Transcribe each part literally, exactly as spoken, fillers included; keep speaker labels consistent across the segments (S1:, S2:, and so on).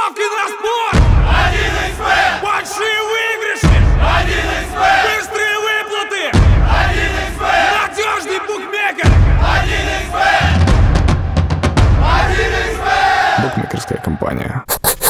S1: Ставки на спорт! один икс бет! Большие выигрыши! один икс бет! Быстрые выплаты! один икс бет! Надежный букмекер! один икс бет! один икс бет!
S2: Букмекерская компания.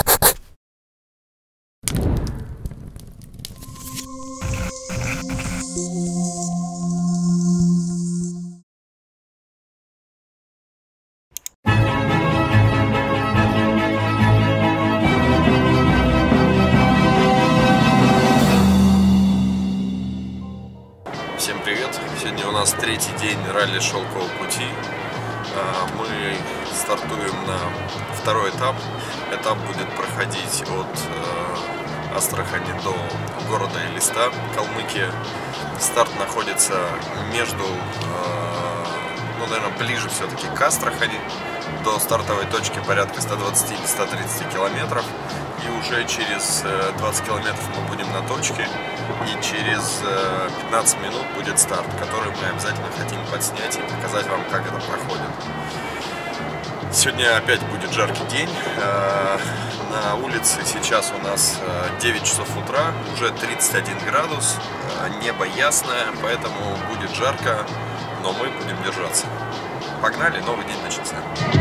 S3: Всем привет! Сегодня у нас третий день ралли Шелкового пути. Мы стартуем на второй этап. Этап будет проходить от Астрахани до города Элиста, Калмыкия. Старт находится между, ну, наверное, ближе все-таки к Астрахани. До стартовой точки порядка ста двадцати - ста тридцати километров. И уже через двадцать километров мы будем на точке. И через пятнадцать минут будет старт, который мы обязательно хотим подснять и показать вам, как это проходит. Сегодня опять будет жаркий день. На улице сейчас у нас девять часов утра, уже тридцать один градус, небо ясное, поэтому будет жарко, но мы будем держаться. Погнали, новый день начался.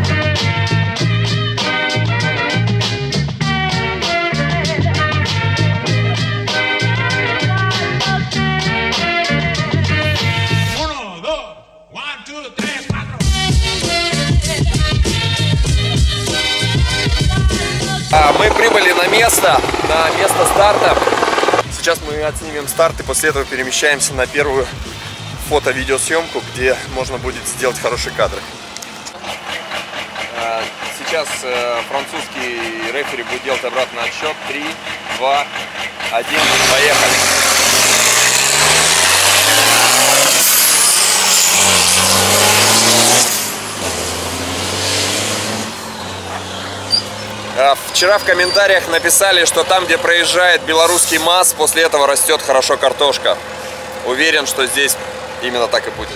S3: Мы прибыли на место, на место старта. Сейчас мы отснимем старт и после этого перемещаемся на первую фото-видеосъемку, где можно будет сделать хорошие кадры. Сейчас французский рефери будет делать обратный отсчет. три, два, один, поехали. Вчера в комментариях написали, что там, где проезжает белорусский МАЗ, после этого растет хорошо картошка. Уверен, что здесь именно так и будет.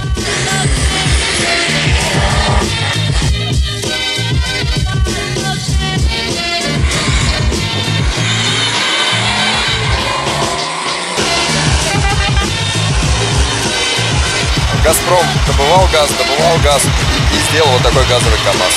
S3: Газпром добывал газ, добывал газ и сделал вот такой газовый КамАЗ.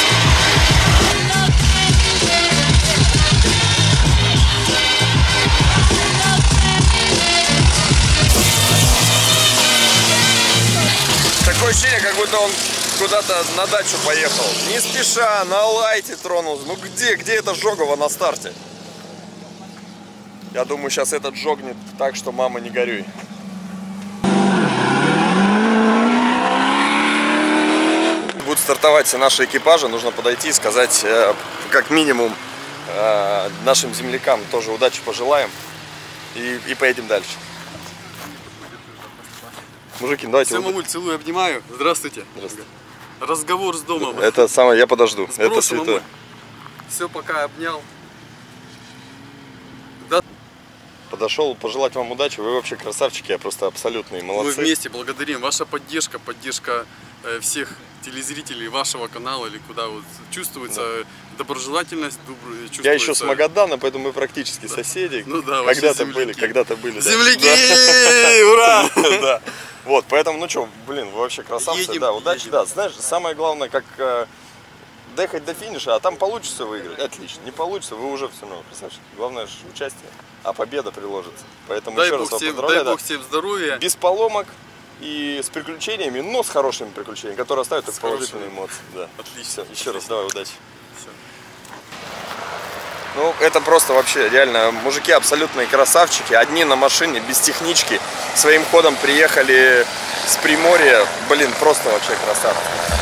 S3: Такое ощущение, как будто он куда-то на дачу поехал. Не спеша, на лайте тронулся. Ну где, где это Жогово на старте? Я думаю, сейчас этот жогнет так, что мама не горюй. Будут стартовать все наши экипажи. Нужно подойти и сказать, как минимум, нашим землякам тоже удачи пожелаем. И, и поедем дальше. Мужики, давайте.
S4: Все, мамуль, целую, обнимаю. Здравствуйте.
S3: Здравствуйте.
S4: Разговор с домом.
S3: Это самое, я подожду.
S4: Сбросы,
S3: это святое.
S4: Мамуль. Все, пока обнял. Да.
S3: Подошел пожелать вам удачи. Вы вообще красавчики, я просто абсолютные молодцы.
S4: Мы вместе благодарим. Ваша поддержка, поддержка э, всех телезрителей вашего канала, или куда вот чувствуется да. доброжелательность, чувствуется...
S3: Я еще с Магадана, поэтому мы практически да. соседи.
S4: Ну да,
S3: когда-то были, когда-то были.
S4: Земляки! Ура!
S3: Да. Вот, поэтому, ну что, блин, вы вообще красавцы.
S4: Едем,
S3: да, удачи,
S4: едем.
S3: да. Знаешь, самое главное, как э, доехать до финиша, а там получится выиграть. Отлично. Не получится, вы уже все равно красавчики. Главное же участие, а победа приложится. Поэтому
S4: дай
S3: еще
S4: Бог
S3: раз вас
S4: всем,
S3: поздравляю.
S4: Дай да. Бог всем здоровья.
S3: Без поломок. И с приключениями, но с хорошими приключениями, которые оставят только положительные эмоции. Да.
S4: Отлично.
S3: Все, еще раз давай удачи.
S4: Все.
S3: Ну, это просто вообще реально, мужики абсолютные красавчики. Одни на машине, без технички, своим ходом приехали с Приморья. Блин, просто вообще красавцы.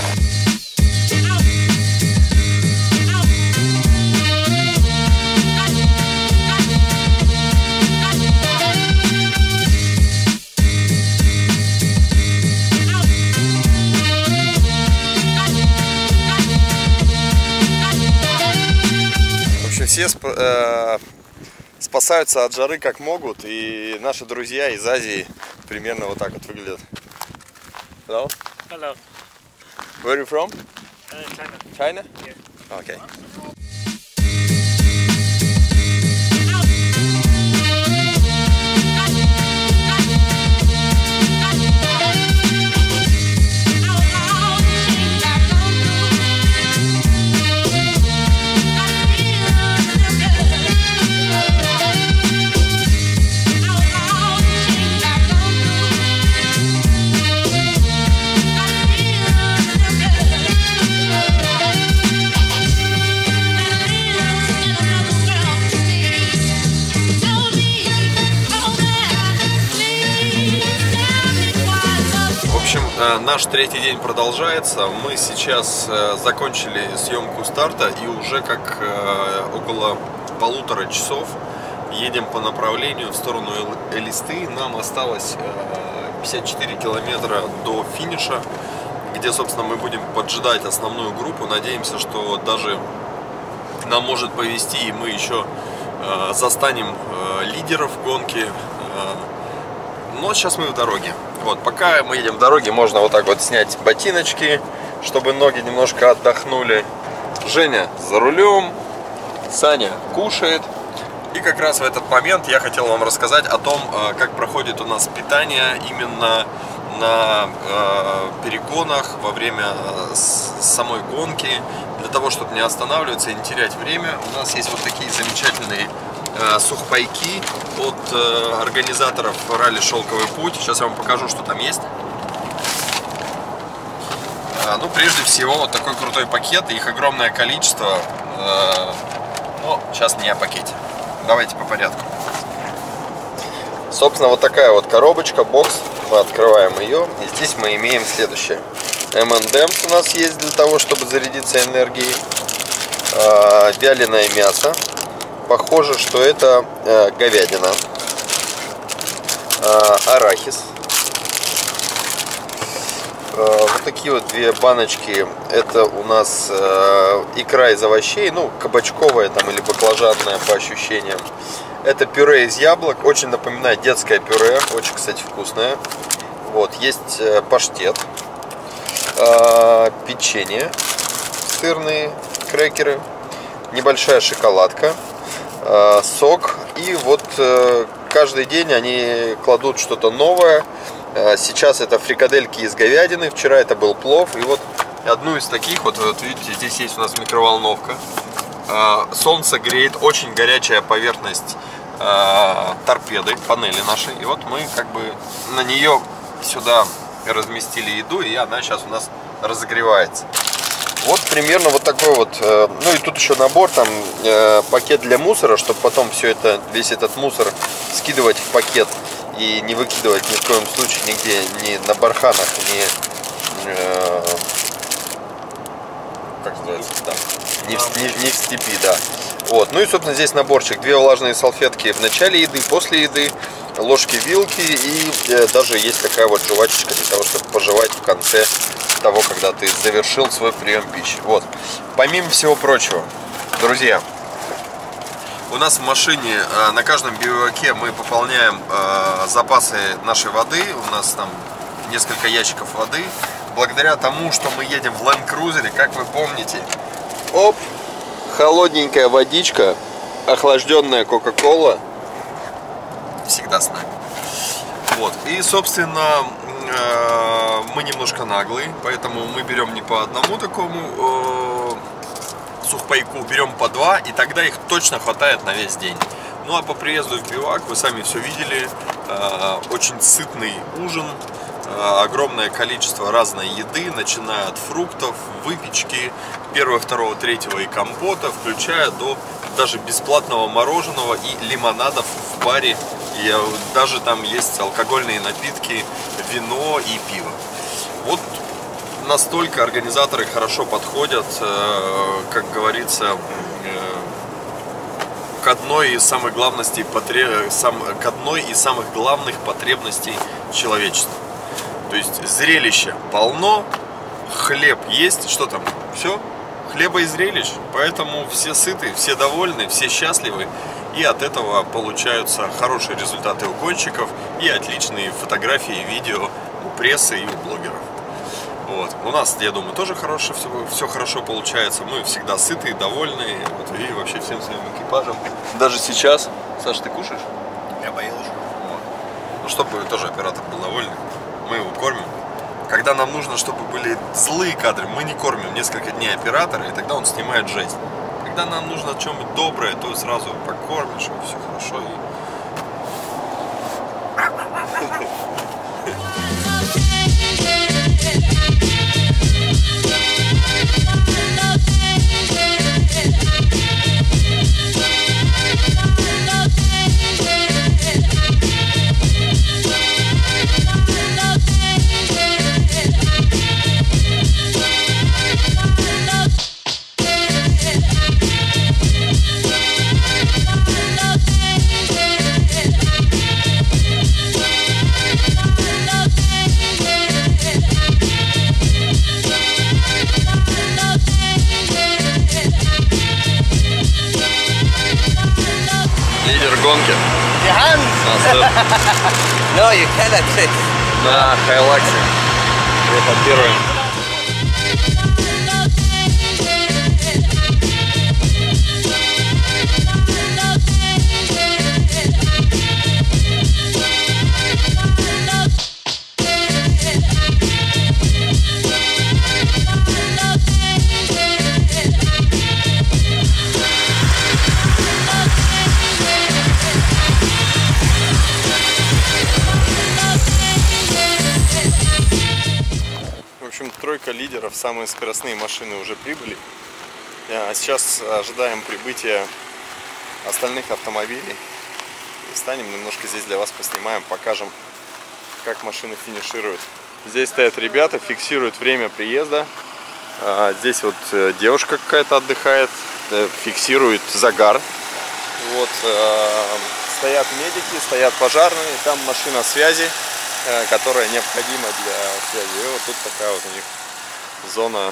S3: Все сп э спасаются от жары как могут, и наши друзья из Азии примерно вот так вот выглядят. Hello?
S5: Hello.
S3: Where are you from?
S5: Uh, China.
S3: China?
S5: Yeah.
S3: Okay. наш третий день продолжается. Мы сейчас закончили съемку старта и уже как около полутора часов едем по направлению в сторону Элисты. Нам осталось пятьдесят четыре километра до финиша, где, собственно, мы будем поджидать основную группу. Надеемся, что даже нам может повезти, и мы еще застанем лидеров гонки. Но сейчас мы в дороге. Вот, пока мы едем в дороге, можно вот так вот снять ботиночки, чтобы ноги немножко отдохнули. Женя за рулем, Саня кушает. И как раз в этот момент я хотел вам рассказать о том, как проходит у нас питание именно на перегонах во время самой гонки. Для того, чтобы не останавливаться и не терять время, у нас есть вот такие замечательные сухпайки от э, организаторов ралли «Шелковый путь». Сейчас я вам покажу, что там есть. А, ну, прежде всего, вот такой крутой пакет, их огромное количество. Э, но сейчас не о пакете. Давайте по порядку. Собственно, вот такая вот коробочка, бокс. Мы открываем ее, и здесь мы имеем следующее. эм энд эмс у нас есть для того, чтобы зарядиться энергией. Э, вяленое мясо. Похоже, что это э, говядина, э, арахис, э, вот такие вот две баночки. Это у нас э, икра из овощей, ну, кабачковая там или баклажанная по ощущениям. Это пюре из яблок, очень напоминает детское пюре, очень, кстати, вкусное. Вот, есть э, паштет, э, печенье, сырные крекеры, небольшая шоколадка, сок. И вот каждый день они кладут что-то новое. Сейчас это фрикадельки из говядины, вчера это был плов. И вот одну из таких, вот, вот видите, здесь есть у нас микроволновка. Солнце греет, очень горячая поверхность торпеды, панели нашей. И вот мы как бы на нее сюда разместили еду, и она сейчас у нас разогревается. Вот примерно вот такой вот, ну и тут еще набор, там пакет для мусора, чтобы потом все это, весь этот мусор скидывать в пакет и не выкидывать ни в коем случае нигде, ни на барханах, ни, э, как называется, там, ни, в, ни, ни в степи, да. Вот, ну и собственно здесь наборчик, две влажные салфетки в начале еды, после еды, ложки-вилки и э, даже есть такая вот жвачечка для того, чтобы пожевать в конце того, когда ты завершил свой прием пищи. Вот. Помимо всего прочего, друзья, у нас в машине э, на каждом биваке мы пополняем э, запасы нашей воды. У нас там несколько ящиков воды. Благодаря тому, что мы едем в Land Cruiser, как вы помните, оп, холодненькая водичка, охлажденная Кока-Кола всегда с нами. Вот. И, собственно, мы немножко наглые, поэтому мы берем не по одному такому э, сухпайку, берем по два, и тогда их точно хватает на весь день. Ну а по приезду в бивак, вы сами все видели, э, очень сытный ужин, э, огромное количество разной еды, начиная от фруктов, выпечки, первого, второго, третьего и компота, включая до даже бесплатного мороженого и лимонадов в баре. И даже там есть алкогольные напитки, вино и пиво. Вот настолько организаторы хорошо подходят, как говорится, к одной из самых главных потребностей, к одной из самых главных потребностей человечества. То есть зрелище полно, хлеб есть, что там, все, хлеба и зрелищ. Поэтому все сыты, все довольны, все счастливы. И от этого получаются хорошие результаты у гонщиков и отличные фотографии и видео у прессы и у блогеров. Вот. У нас, я думаю, тоже хорошо, все, все хорошо получается. Мы всегда сытые, довольные. Вот, и вообще всем своим экипажем. Даже сейчас. Саша, ты кушаешь?
S2: Я поел уже.
S3: Вот. Ну, чтобы тоже оператор был довольный. Мы его кормим. Когда нам нужно, чтобы были злые кадры, мы не кормим несколько дней оператора, и тогда он снимает жесть. Когда нам нужно что-нибудь доброе, то сразу покормишь, и все хорошо.
S5: Yeah.
S3: Лидер гонки.
S2: No, you cannot say.
S3: На Хайлаксе. Это первый. В общем, тройка лидеров, самые скоростные машины уже прибыли. Сейчас ожидаем прибытия остальных автомобилей. И встанем немножко здесь для вас поснимаем, покажем, как машины финишируют. Здесь стоят ребята, фиксируют время приезда. Здесь вот девушка какая-то отдыхает, фиксирует загар. Вот, стоят медики, стоят пожарные, там машина связи, которая необходима для связи. И вот тут такая вот у них зона.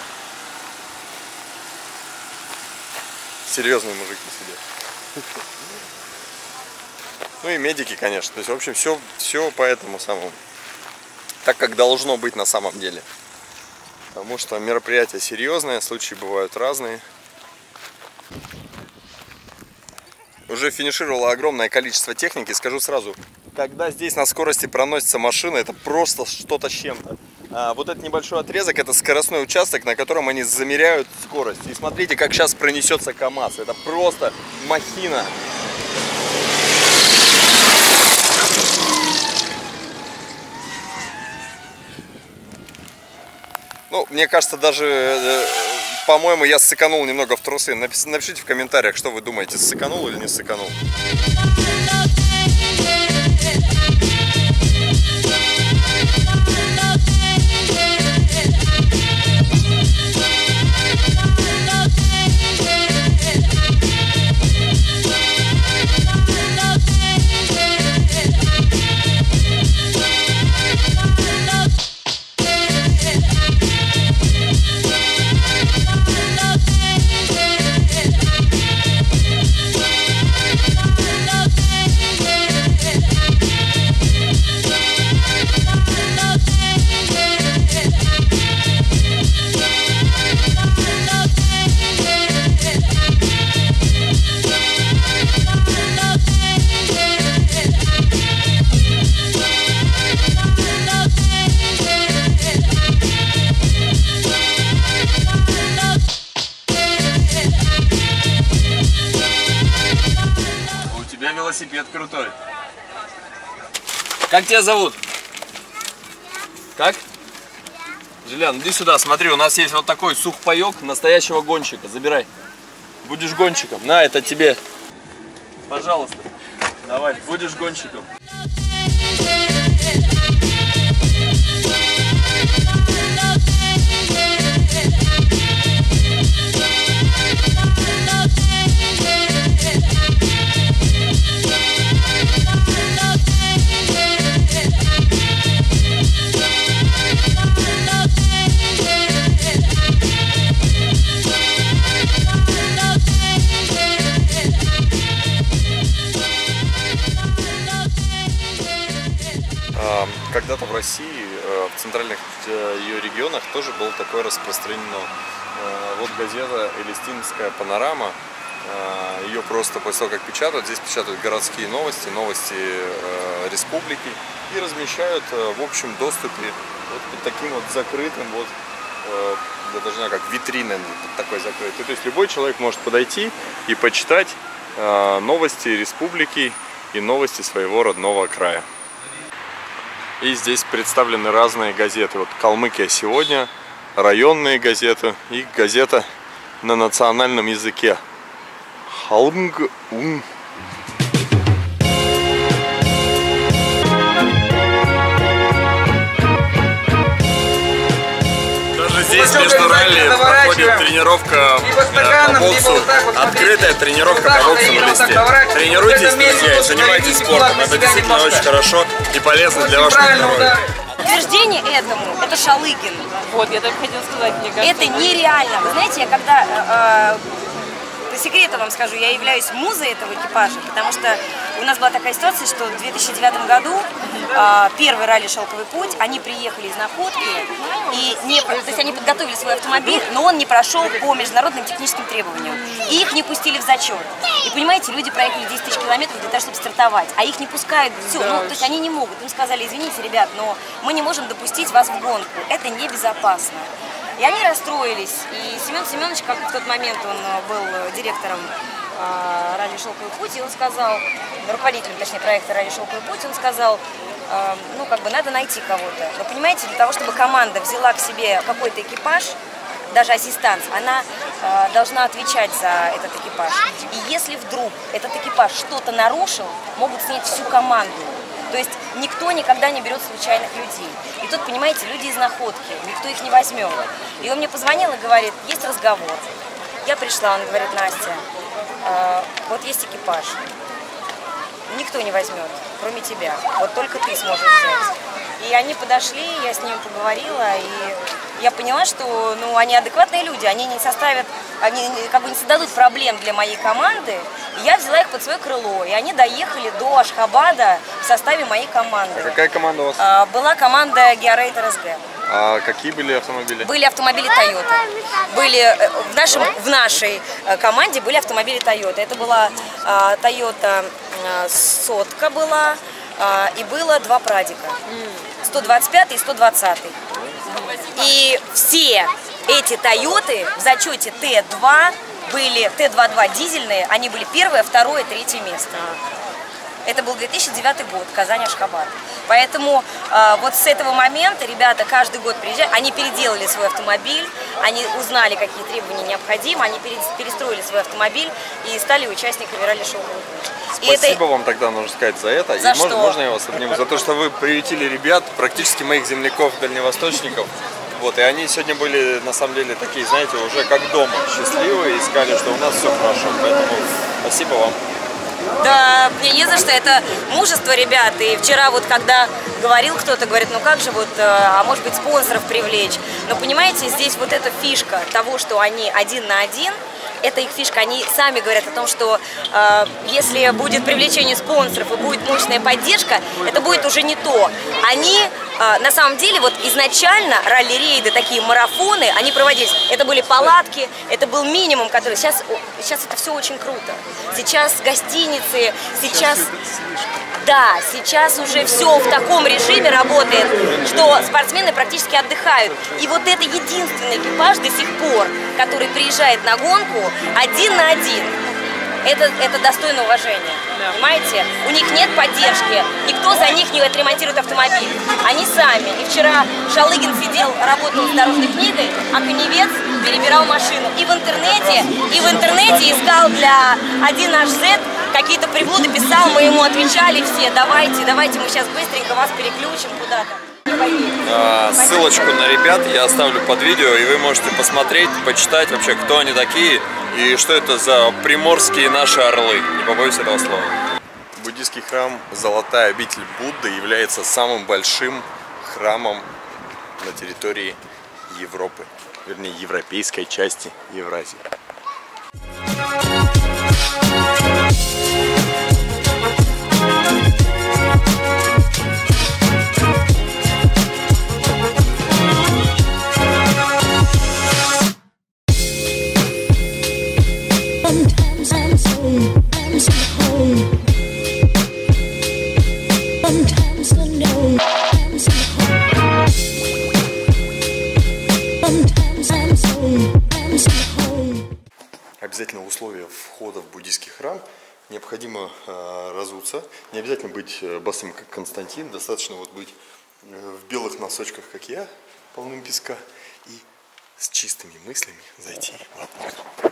S3: Серьезные мужики сидят. Ну и медики, конечно. То есть, в общем, все, все по этому самому. Так, как должно быть на самом деле. Потому что мероприятие серьезное, случаи бывают разные. Уже финишировало огромное количество техники. Скажу сразу, когда здесь на скорости проносится машина, это просто что-то с чем-то. А вот этот небольшой отрезок, это скоростной участок, на котором они замеряют скорость. И смотрите, как сейчас пронесется КАМАЗ. Это просто махина. Ну, мне кажется, даже, по-моему, я ссыканул немного в трусы. Напишите в комментариях, что вы думаете, ссыканул или не ссыканул. Велосипед крутой. Как тебя зовут? Как? Желян, иди сюда, смотри, у нас есть вот такой сухпайок настоящего гонщика. Забирай. Будешь гонщиком. На, это тебе. Пожалуйста. Давай, будешь гонщиком. Когда-то в России, в центральных ее регионах тоже было такое распространено. Вот газета «Элистинская панорама», ее просто после того, как печатают, здесь печатают городские новости, новости республики и размещают в общем доступе вот под таким вот закрытым, вот, я даже не знаю, как витрины такой закрытый. То есть любой человек может подойти и почитать новости республики и новости своего родного края. И здесь представлены разные газеты. Вот «Калмыкия сегодня», районные газеты и газета на национальном языке. Халмг-ун. Здесь между ралли проходит тренировка по боксу, открытая тренировка по боксу на листе. Тренируйтесь, друзья, занимайтесь спортом, это действительно очень хорошо и полезно для вашего здоровья.
S5: Подтверждение этому – это Шалыгин.
S6: Вот, я так хотела сказать, мне кажется.
S5: Это нереально. Вы знаете, я когда э, по секрету вам скажу, я являюсь музой этого экипажа, потому что у нас была такая ситуация, что в две тысячи девятом году э, первый ралли «Шелковый путь», они приехали из Находки, и не, то есть они подготовили свой автомобиль, но он не прошел по международным техническим требованиям, и их не пустили в зачет. И понимаете, люди проехали десять тысяч километров для того, чтобы стартовать, а их не пускают, все, ну, то есть они не могут. Им сказали: извините, ребят, но мы не можем допустить вас в гонку, это небезопасно. И они расстроились, и Семен Семенович, как в тот момент он был директором э, ралли «Шелковый путь», и он сказал, руководителем, точнее, проекта ралли «Шелковый путь», он сказал, э, ну, как бы, надо найти кого-то. Но, понимаете, для того, чтобы команда взяла к себе какой-то экипаж, даже ассистанс, она э, должна отвечать за этот экипаж. И если вдруг этот экипаж что-то нарушил, могут снять всю команду. То есть никто никогда не берет случайных людей. И тут, понимаете, люди из Находки, никто их не возьмет. И он мне позвонил и говорит: есть разговор. Я пришла, он говорит: Настя, э, вот есть экипаж. Никто не возьмет, кроме тебя. Вот только ты сможешь взять. И они подошли, я с ними поговорила, и я поняла, что ну, они адекватные люди, они не составят, они как бы не создадут проблем для моей команды. И я взяла их под свое крыло, и они доехали до Ашхабада в составе моей команды.
S3: А какая команда у вас?
S5: А, была команда Георейтер эс гэ.
S3: А какие были автомобили?
S5: Были автомобили Toyota. Были в, нашем, в нашей команде были автомобили Toyota. Это была а, Toyota а, сотка была, а, и было два прадика. сто двадцать пятый и сто двадцатый. И все эти Тойоты в зачете Т два были, Т двадцать два дизельные, они были первое, второе, третье место. Это был две тысячи девятый год, Казань-Ашхабад. Поэтому э, вот с этого момента ребята каждый год приезжают, они переделали свой автомобиль, они узнали, какие требования необходимы, они перестроили свой автомобиль и стали участниками ралли «Шелковый путь».
S3: Спасибо
S5: это...
S3: вам тогда, нужно сказать, за это.
S5: За
S3: и
S5: что?
S3: Можно, можно я вас обниму? За то, что вы приютили ребят, практически моих земляков, дальневосточников. Вот, и они сегодня были, на самом деле, такие, знаете, уже как дома, счастливые, и сказали, что у нас все хорошо. Поэтому спасибо вам.
S5: Да, мне не за что, это мужество, ребят. И вчера вот когда говорил кто-то, говорит, ну как же вот, а может быть, спонсоров привлечь. Но понимаете, здесь вот эта фишка того, что они один на один, это их фишка. Они сами говорят о том, что э, если будет привлечение спонсоров и будет мощная поддержка, это будет уже не то. Они, э, на самом деле, вот изначально ралли-рейды, такие марафоны, они проводились. Это были палатки, это был минимум, который... Сейчас, сейчас это все очень круто. Сейчас гостиницы, сейчас... Да, сейчас уже все в таком режиме работает, что спортсмены практически отдыхают. И вот это единственный экипаж до сих пор, который приезжает на гонку один на один. Это, это достойно уважения, понимаете? У них нет поддержки, никто за них не отремонтирует автомобиль. Они сами. И вчера Шалыгин сидел, работал с дорожной книгой, а Коневец перебирал машину. И в интернете, и в интернете искал для один эйч зет какие-то приблуды, писал, мы ему отвечали все: давайте, давайте, мы сейчас быстренько вас переключим куда-то.
S3: Ссылочку на ребят я оставлю под видео, и вы можете посмотреть, почитать вообще, кто они такие и что это за приморские наши орлы. Не побоюсь этого слова. Буддийский храм Золотая обитель Будды является самым большим храмом на территории Европы, вернее, европейской части Евразии. Обязательно условие входа в буддийский храм: необходимо э, разуться, не обязательно быть босым, как Константин, достаточно вот быть э, в белых носочках, как я, полным песка, и с чистыми мыслями зайти внутрь.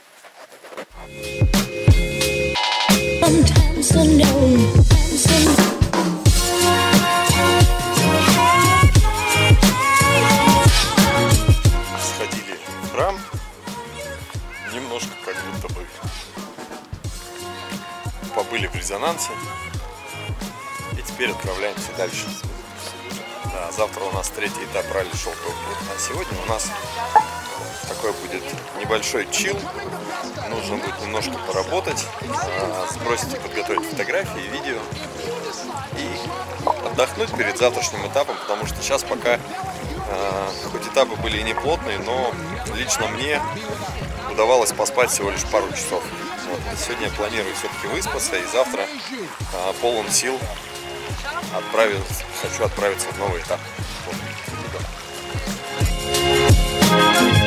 S3: Сходили в храм, немножко как будто бы побыли в резонансе, и теперь отправляемся дальше. Да, завтра у нас третий этап ралли «Шелковый путь», а сегодня у нас такой будет небольшой чил. Нужно будет немножко поработать, сбросить и подготовить фотографии, видео и отдохнуть перед завтрашним этапом, потому что сейчас пока, хоть этапы были и не плотные, но лично мне удавалось поспать всего лишь пару часов. Вот. Сегодня я планирую все-таки выспаться, и завтра полон сил отправиться, хочу отправиться в новый этап. Вот.